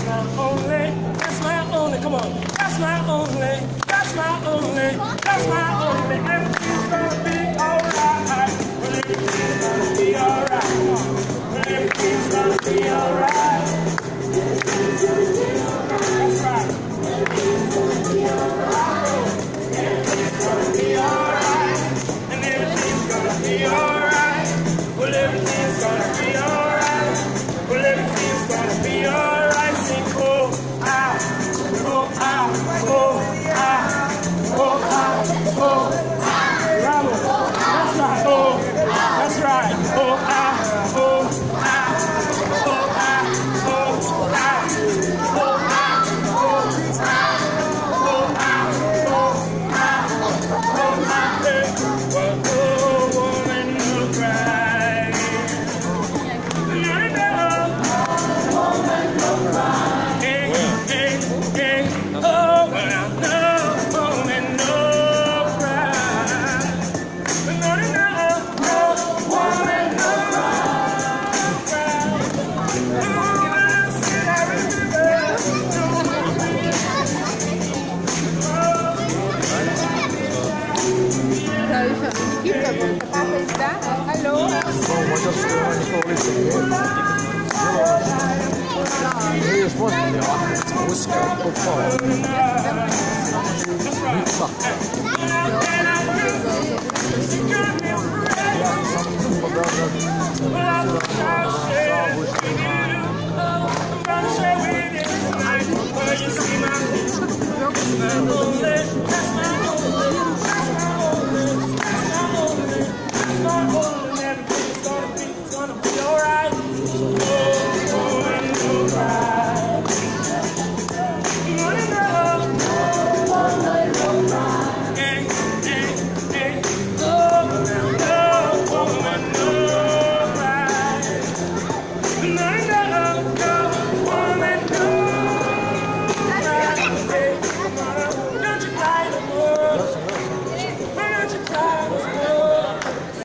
That's my only, come on. That's my only, that's my only, that's my only. Everything's gonna be alright. Well, everything's gonna be alright. Come on. Well, everything's gonna be alright. That's right. Everything's gonna be alright. Everything's gonna be alright. And everything's gonna be alright. Well, everything's gonna be alright. Well, everything's gonna be alright. Sing, oh, ah, oh, ah, oh, ah, oh, ah, oh, ah. Bravo. That's right. Oh, that's right. Oh, ah, oh, ah, oh, ah, oh, ah, oh, ah, oh, ah, oh, ah, oh, ah, oh, ah, hey. Well, oh, woman, no cry. Hallo? Well, you see my